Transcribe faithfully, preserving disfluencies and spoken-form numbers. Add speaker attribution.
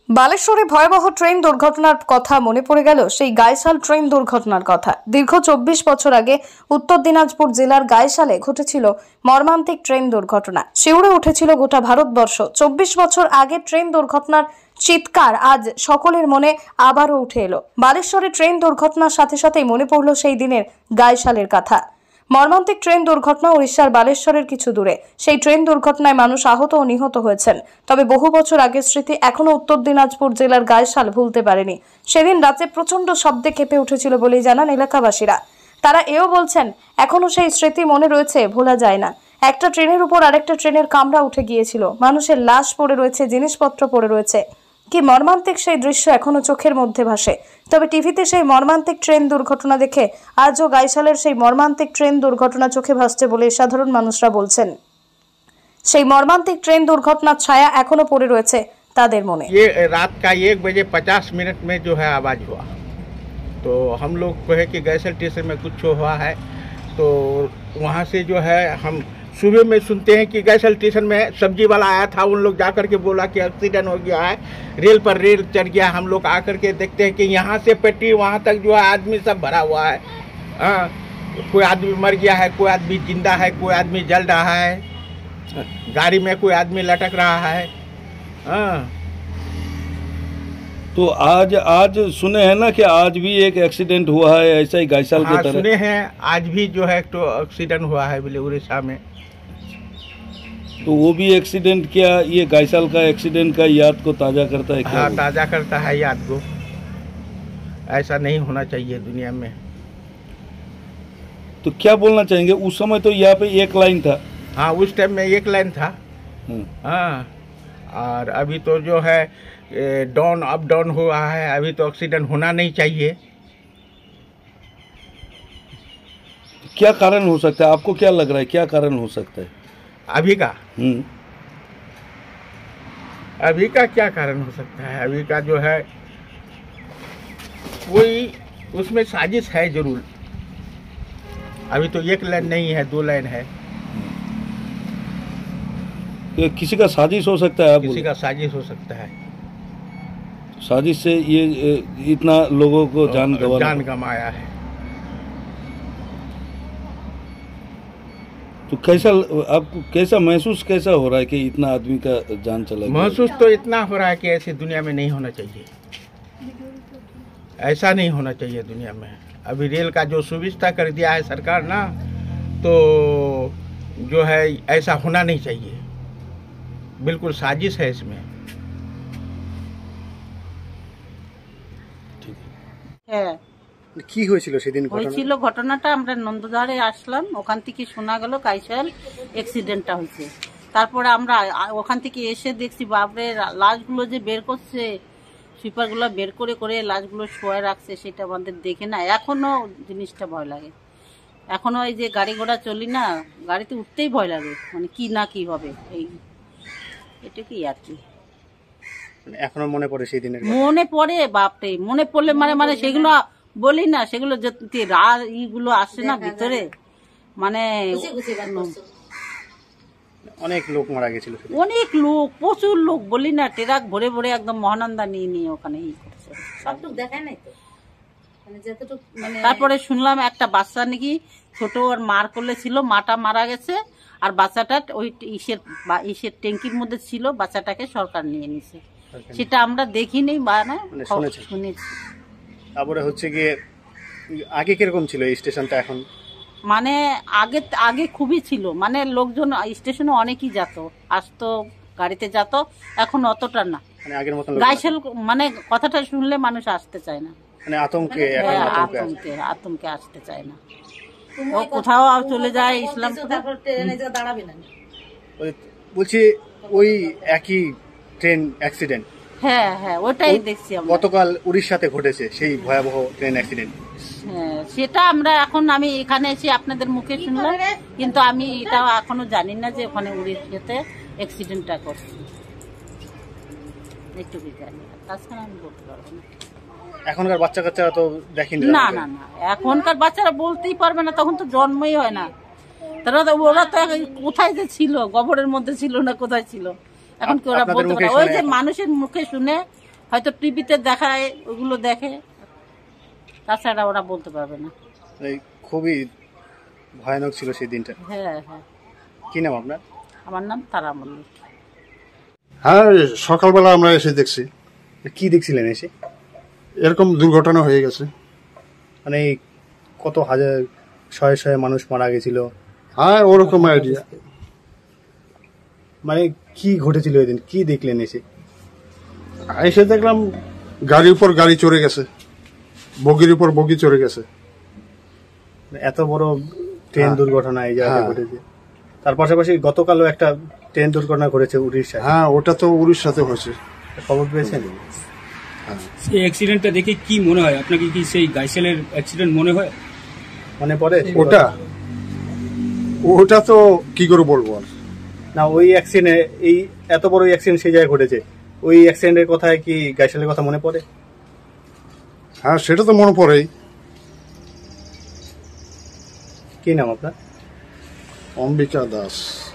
Speaker 1: বালেশ্বরে ভয়াবহ ট্রেন দুর্ঘটনার কথা মনে পড়ে গেল সেই গাইশাল ট্রেন দুর্ঘটনার কথা। দীর্ঘ চব্বিশ বছর আগে উত্তর দিনাজপুর জেলার গাইশালে ঘটেছিল মর্মান্তিক ট্রেন দুর্ঘটনা। শিউরে উঠেছিল গোটা ভারতবর্ষ। চব্বিশ বছর আগে ট্রেন দুর্ঘটনার চিৎকার আজ সকলের মনে আবারও উঠে এলো। বালেশ্বরে ট্রেন দুর্ঘটনার সাথে সাথেই মনে পড়ল সেই দিনের গাইশালের কথা। মর্মান্তিক ট্রেন দুর্ঘটনা উড়িষ্যার বালেশ্বরের কিছু দূরে। সেই ট্রেন দুর্ঘটনায় মানুষ আহত ও নিহত হয়েছেন। তবে বহু বছর আগের স্মৃতি এখনো উত্তর দিনাজপুর জেলার গাইশাল ভুলতে পারেনি। সেদিন রাতে প্রচন্ড শব্দে কেঁপে উঠেছিল বলেই জানান এলাকাবাসীরা। তারা এও বলছেন এখনো সেই স্মৃতি মনে রয়েছে, ভোলা যায় না। একটা ট্রেনের উপর আরেকটা ট্রেনের কামরা উঠে গিয়েছিল, মানুষের লাশ পড়ে রয়েছে, জিনিসপত্র পড়ে রয়েছে। কি মর্মান্তিক সেই দৃশ্য এখনো চোখের মধ্যে ভাসে। তবে টিভিতে সেই মর্মান্তিক ট্রেন দুর্ঘটনা দেখে আজও গাইশালের সেই মর্মান্তিক ট্রেন দুর্ঘটনা চোখে ভাসছে বলে সাধারণ মানুষরা বলছেন। সেই মর্মান্তিক ট্রেন দুর্ঘটনার ছায়া এখনো পড়ে রয়েছে তাদের মনে।
Speaker 2: ये रात का एक बजे पचास मिनट में जो है आवाज़ हुआ, तो हम लोग कहे कि गैसल स्टेशन में कुछ हुआ है। तो वहाँ से जो है हम सुबह में सुनते हैं कि गैसल स्टेशन में सब्जी वाला आया था, उन लोग जाकर के बोला कि एक्सीडेंट हो गया है, रेल पर रेल चढ़ गया। हम लोग आकर के देखते हैं कि यहाँ से पट्टी वहाँ तक जो है आदमी सब भरा हुआ है। हाँ, कोई आदमी मर गया है, कोई आदमी जिंदा है, कोई आदमी जल रहा है, गाड़ी में कोई आदमी लटक रहा है। हाँ,
Speaker 3: तो आज आज सुने हैं ना कि आज भी एक एक्सीडेंट हुआ है ऐसा ही गाइसाल
Speaker 2: हाँ,
Speaker 3: के तरह।
Speaker 2: सुने हैं आज भी जो है तो एक्सीडेंट हुआ है बोले उड़ीसा में।
Speaker 3: तो वो भी एक्सीडेंट क्या ये गाइसाल का एक्सीडेंट का याद को ताज़ा करता है क्या?
Speaker 2: हाँ, ताज़ा करता है याद को। ऐसा नहीं होना चाहिए दुनिया में।
Speaker 3: तो क्या बोलना चाहेंगे? उस समय तो यहाँ पे एक लाइन था।
Speaker 2: हाँ, उस टाइम में एक लाइन था। हाँ, और अभी तो जो है डाउन अप डाउन हुआ है। अभी तो एक्सीडेंट होना नहीं चाहिए।
Speaker 3: क्या कारण हो सकता है? आपको क्या लग रहा है क्या कारण हो सकता है
Speaker 2: अभी का?
Speaker 3: हम्म
Speaker 2: अभी का क्या कारण हो सकता है? अभी का जो है कोई उसमें साजिश है जरूर। अभी तो एक लाइन नहीं है, दो लाइन है।
Speaker 3: ये किसी का साजिश हो सकता है? आप
Speaker 2: किसी
Speaker 3: बोले?
Speaker 2: का साजिश हो सकता है।
Speaker 3: साजिश से ये ये इतना लोगों को जान गंवाना
Speaker 2: जान गंवाया है।
Speaker 3: तो कैसा आपको कैसा महसूस कैसा हो रहा है कि इतना आदमी का जान चला गया?
Speaker 2: महसूस तो इतना हो रहा है कि ऐसी दुनिया में नहीं होना चाहिए। ऐसा नहीं होना चाहिए दुनिया में। अभी रेल का जो सुविधा कर दिया है सरकार ना, तो जो है ऐसा होना नहीं चाहिए। बिल्कुल साजिश है इसमें।
Speaker 4: হ্যাঁ,
Speaker 5: কি হয়েছিল সেদিন?
Speaker 4: হয়েছিল ঘটনাটা আমরা নন্দধারে আসলাম, ওখান থেকে শোনা গেল গাইশাল অ্যাক্সিডেন্টটা হয়েছে। তারপরে আমরা ওখান থেকে এসে দেখছি বাপরে লাশগুলো যে বের করছে, সুইপারগুলো বের করে করে লাশগুলো শোয়া রাখছে, সেটা আমাদের দেখে না এখনো জিনিসটা ভয় লাগে। এখনো এই যে গাড়ি ঘোড়া চলি না, গাড়িতে উঠতেই ভয় লাগে, মানে কি না কি হবে এই এটুকুই আর কি।
Speaker 5: এখনো মনে পড়ে সেই দিনের?
Speaker 4: মনে পড়ে বাপরে, মনে পড়লে মানে মানে সেগুলো বলি না, সেগুলো যে রাত ইগুলো আসে না ভিতরে, মানে
Speaker 5: অনেক লোক মারা গেছিল,
Speaker 4: অনেক লোক, প্রচুর লোক, বলি না ট্রাক ভরে ভরে একদম মহানন্দা নিয়ে নিয়ে ওখানে ই করছে। তারপরে শুনলাম একটা বাচ্চা নাকি ছোট আর মার করলে ছিল, মাটা মারা গেছে, আর বাচ্চাটা ওই ইসের ইসের ট্যাঙ্কির মধ্যে ছিল, বাচ্চাটাকে সরকার নিয়ে নিছে। সেটা আমরা দেখিনি বা না শুনেছি।
Speaker 5: তারপরে হচ্ছে গিয়ে আগে কিরকম ছিল এই স্টেশনটা? এখন
Speaker 4: মানে আগে আগে খুবই ছিল, মানে লোকজন স্টেশনে অনেকই যেত, আসতো, গাড়িতে যেত। এখন অতটা না,
Speaker 5: মানে আগের মতো
Speaker 4: গাইশাল মানে কথাটা শুনলে মানুষ আসতে চায় না,
Speaker 5: মানে আতঙ্কে
Speaker 4: আতঙ্কে আতঙ্কে আসতে চায় না। ও কোথাও চলে যায় ইসলাম।
Speaker 5: বলছি ওই একই ট্রেন অ্যাক্সিডেন্ট?
Speaker 4: হ্যাঁ হ্যাঁ, ওটাই দেখছি আমরা।
Speaker 5: গতকাল উড়িষ্যাতে ঘটেছে সেই ভয়াবহ ট্রেন অ্যাক্সিডেন্ট।
Speaker 4: হ্যাঁ, সেটা আমরা এখন আমি এখানে এসে আপনাদের মুখে শুনলাম, কিন্তু আমি এটা এখনো জানি না যে ওখানে উড়িষ্যাতে অ্যাক্সিডেন্টটা করছে, একটুকুই জানি, তাছাড়া আমি বলতে পারবো না।
Speaker 5: এখনকার বাচ্চা কাচ্চারা তো দেখেনি।
Speaker 4: না না না, এখনকার বাচ্চারা বলতেই পারবে না, তখন তো জন্মই হয় না। তারা ওরা তো কোথায় যে ছিল, গোবরের মধ্যে ছিল না কোথায় ছিল, এখন কি ওরা বলতে পারে? ওই যে মানুষের মুখে শুনে হয়তো টিভিতে দেখায়, ওগুলো দেখে, তাছাড়া ওরা বলতে পারবে না।
Speaker 5: এই খুবই ভয়ানক ছিল সেই দিনটা।
Speaker 4: হ্যাঁ হ্যাঁ।
Speaker 5: কি নাম আপনার?
Speaker 4: আমার নাম তারা মল্লিক।
Speaker 6: হ্যাঁ, সকালবেলা আমরা এসে দেখছি
Speaker 5: কি দেখছিলেন এসে?
Speaker 6: এরকম দুর্ঘটনা হয়ে গেছে।
Speaker 5: মানে এই কত হাজার শয়ে শয়ে মানুষ মারা গেছিল।
Speaker 6: হ্যাঁ, ওরকম আইডিয়া।
Speaker 5: মানে কি ঘটেছিল ওই দিন, কি দেখলেন এসে?
Speaker 6: এসে দেখলাম গাড়ির উপর গাড়ি চড়ে গেছে, বগির উপর বগি চড়ে গেছে।
Speaker 5: এত বড় ট্রেন
Speaker 6: হ্যাঁ।
Speaker 5: দুর্ঘটনা এই জায়গায়
Speaker 6: হ্যাঁ।
Speaker 5: ঘটেছে। তার পাশাপাশি গতকালও একটা ট্রেন দুর্ঘটনা ঘটেছে উড়িষ্যায়।
Speaker 6: হ্যাঁ, ওটা তো উড়িষ্যাতে হয়েছে।
Speaker 5: খবর পেয়েছেন?
Speaker 7: এই অ্যাক্সিডেন্টটা দেখে কি মনে হয় আপনাকে? কি সেই গাইসেলের অ্যাক্সিডেন্ট মনে হয়?
Speaker 5: মনে পড়ে
Speaker 6: ওটা ওটা তো কি করে বলবো আর।
Speaker 5: না, ওই অ্যাক্সিডেন্ট, এই এত বড় অ্যাক্সিডেন্ট সেই জায়গায় ঘটেছে, ওই অ্যাক্সিডেন্টের কথায় কি গাইসালের কথা মনে পড়ে?
Speaker 6: হ্যাঁ, সেটা তো মনে পড়েই।
Speaker 5: কি নাম আপনার?
Speaker 6: অম্বিকা দাস।